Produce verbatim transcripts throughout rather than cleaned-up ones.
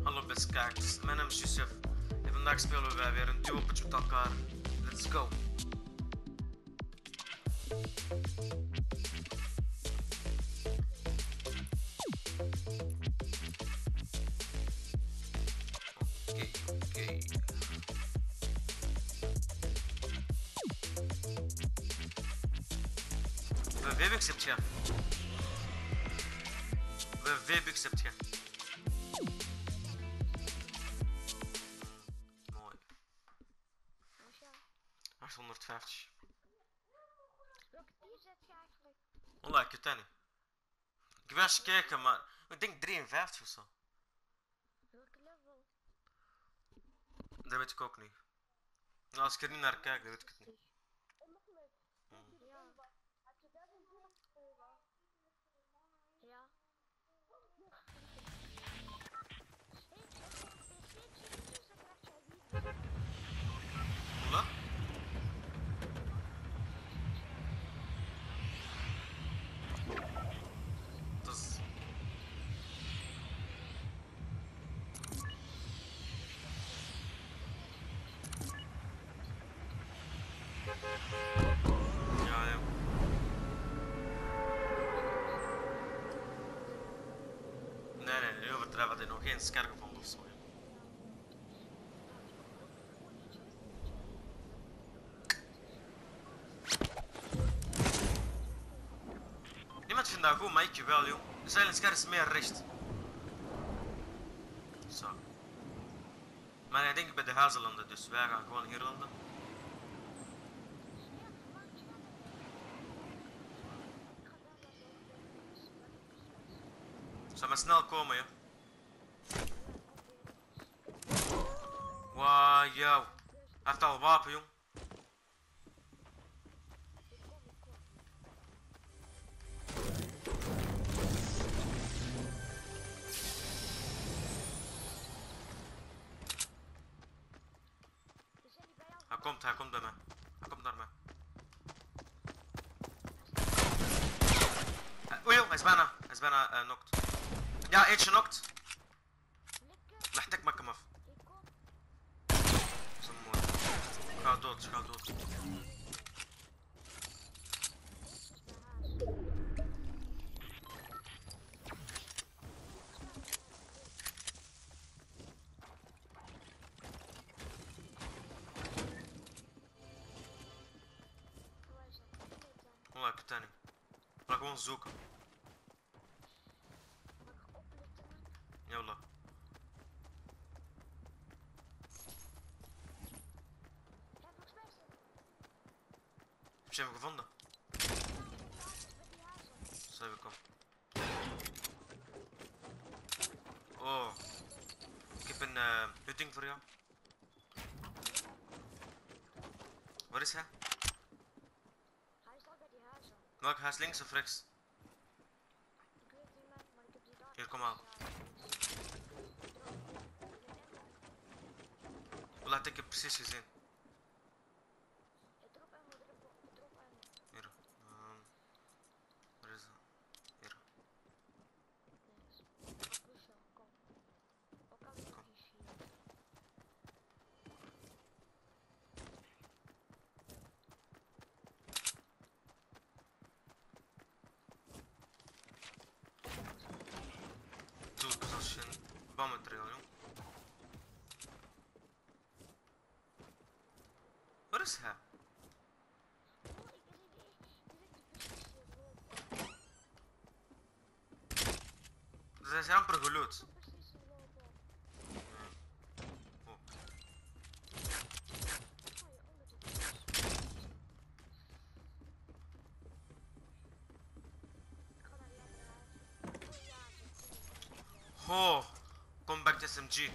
Hallo beste kijkers, mijn naam is Yusuf en vandaag spelen wij weer een duoppetje met elkaar. Let's go! Oké, oké. Hoeveel V-Bucks heb je? Hoeveel V-Bucks heb je? achthonderdvijftig. Welke tier zet je eigenlijk? Wallah, ik weet het niet. Ik wil eens kijken, maar ik denk drieënvijftig of zo. Welke level? Dat weet ik ook niet. Nou, als ik er niet naar kijk, dan weet ik het niet. Hmm. Ja. Ja. Wallah? Dat is... Ja, ja. Nee, nee, nu overdrijven we nog geen scar gevonden of zo. Ja. Niemand vindt dat goed, maar ik wel, joh. De silent scar is meer recht. Zo. Maar ik denk bij de huizen landen, dus wij gaan gewoon hier landen. Zou maar snel komen, joh. Wauw, jou. Hij heeft al wapen, jong. Hij komt, hij komt bij mij. Hij komt naar mij. Uh, oei, hij is bijna, hij is bijna uh, knocked. Ja, eentje knocked. Lacht, ik maak hem af. Zo mooi. Ga dood, ga dood. Ik weet het niet. We gaan gewoon zoeken. Jawel. Heb je hem gevonden? Zo heb ik hem. Oh. Ik heb een uh, hutting voor jou. Waar is hij? Hij is al bij die huizen. Welk huis, links of rechts? Ik weet niet meer, maar ik heb die daar. Hier, kom aan. Laat ik je precies gezien. Ik drop hem, ik drop, ik drop hem. Hier. Um, waar is dat? Hier. Nice. Crucial, kom. Ook al nog eens hier. Doe ik als je een bammentrail, jong. Waar is hij? Oh, ik zie die direct precies hier lopen. Ze zijn amper geloot. Precies hier lopen. Oh. Oh, je onder de bus. Ik ga naar die andere huis. Oh ja, ze komen. Oh. Compact S M G.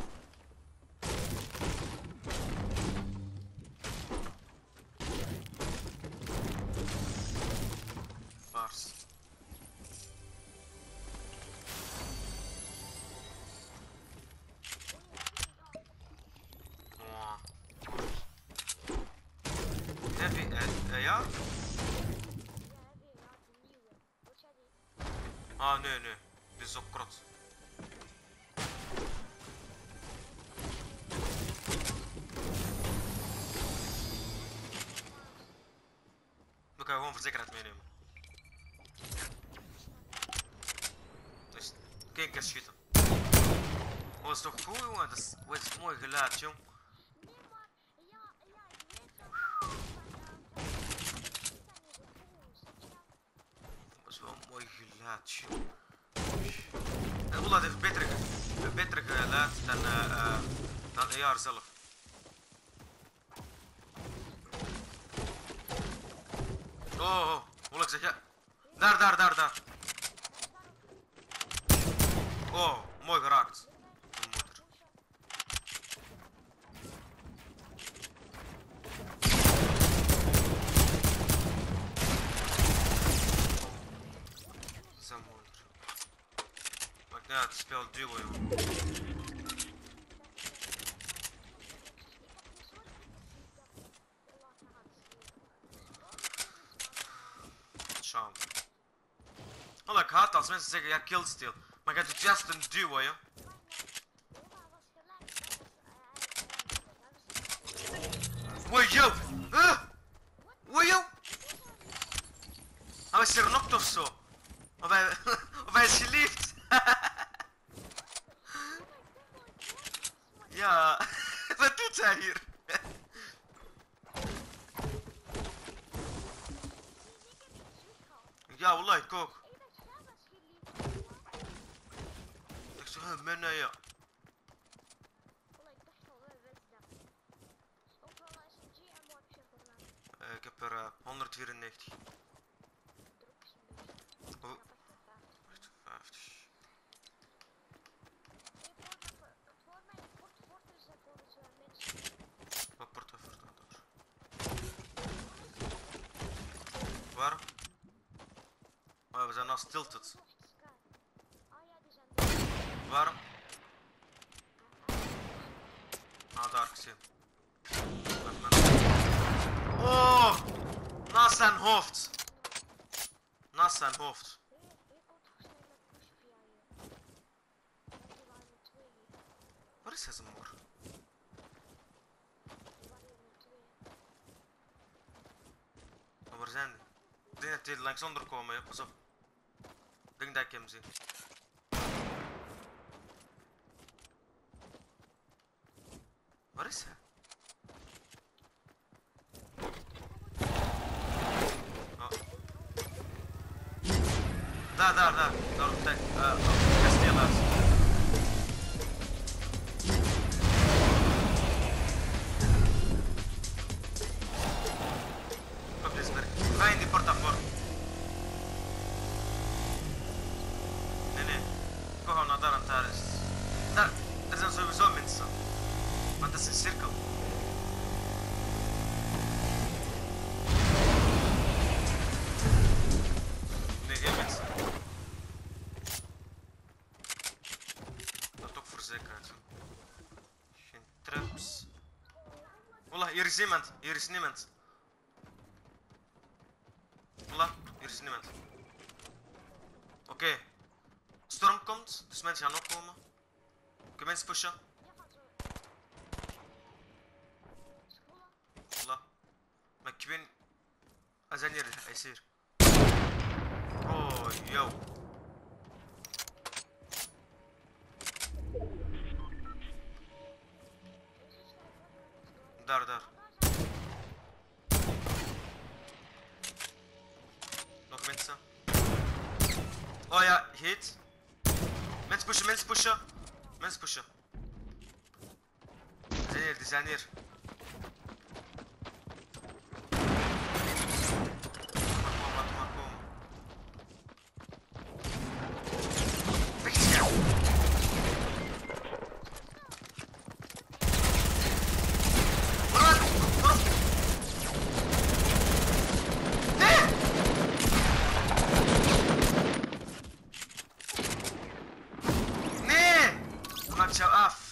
Paars. Wow. Heavy, uh, uh, ja? Ja, heb je, ja, die nieuwe. Wat jij die? Ah, nee, nee. Dit is ook krot. voor zekerheid meenemen. Dus, kijk eens schieten. Oh, dat is toch goed, jongen? Dat is, oh, dat is mooi geluid, jong. Nee, maar ja, ja, ik weet wel dat Dat is wel een mooi geluid, jong. En Ola heeft beter, beter geluid dan, uh, uh, dan A R zelf. Oh, oh, hoe ik zeg ja. Daar, daar, daar, daar. Oh, mooi geraakt. De moeder. Zijn moeder. Maakt niet uit, het speelt duo, joh. Shaam. Oh, ik haat als mensen zeggen ja, killsteal. Maar je hebt just een duo, joh. Wow, yo! Huh? Wow, yo! Hij was er nog of zo. Of hij, of hij is geliefd. Ja, wat doet hij hier? Ja, wallah, ik ook. Ik zeg, huh, men, uh, ja. Uh, ik heb er uh, honderdvierennegentig. Oh. vijftig. Wat port voor dat? Waarom? Oh, we zijn al stilted. Waarom? Ah, daar gezien. Oh! Naast zijn hoofd! Naast zijn hoofd. Waar is hij zijn moor? Oh, waar zijn die? Ik denk dat die langs onder komen, ja. Pas op. Ik denk dat ik hem zie. Waar is hij? Oh. Daar, daar, daar. Daar op het uh, kasteelhuis. Op deze berg. Ga in die portafoor. Nee, nee. Kom gewoon naar daar en daar is. Daar, er zijn sowieso mensen. Want dat is een cirkel. Nee, één mens. Dat ook voor zekerheid. Geen traps. Voilà, hier is iemand. Hier is niemand. Voilà, hier is niemand. Oké. Okay. Storm komt, dus mensen gaan opkomen. Kunnen mensen pushen? Voilà. Maar ik weet... Hij is hier, hij is hier. Oh, yo. Daar, daar. Nog mensen. Oh ja, heet. Mensen pushen, mensen pushen. Mensen pushen. Die zijn hier, die zijn hier. Jou af.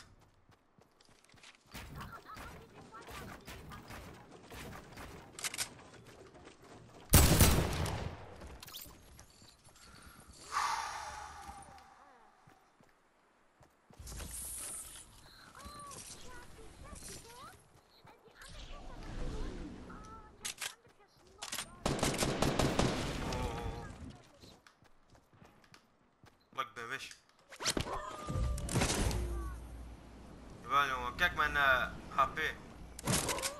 fish. Jawel jongen, kijk mijn uh, H P.